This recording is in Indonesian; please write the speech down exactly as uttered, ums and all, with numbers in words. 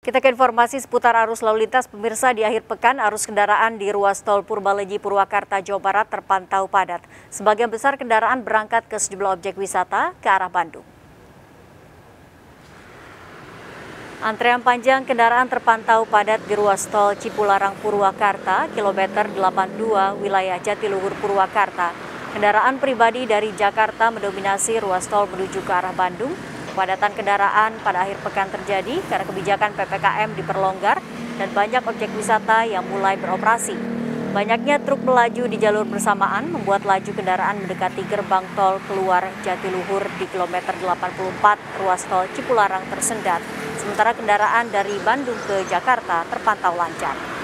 Kita ke informasi seputar arus lalu lintas. Pemirsa, di akhir pekan arus kendaraan di ruas tol Purbalenyi Purwakarta, Jawa Barat terpantau padat. Sebagian besar kendaraan berangkat ke sejumlah objek wisata ke arah Bandung. Antrean panjang kendaraan terpantau padat di ruas tol Cipularang Purwakarta, kilometer delapan puluh dua, wilayah Jatiluhur Purwakarta. Kendaraan pribadi dari Jakarta mendominasi ruas tol menuju ke arah Bandung. Kepadatan kendaraan pada akhir pekan terjadi karena kebijakan P P K M diperlonggar dan banyak objek wisata yang mulai beroperasi. Banyaknya truk melaju di jalur bersamaan membuat laju kendaraan mendekati gerbang tol keluar Jatiluhur di kilometer delapan puluh empat ruas tol Cipularang tersendat. Sementara kendaraan dari Bandung ke Jakarta terpantau lancar.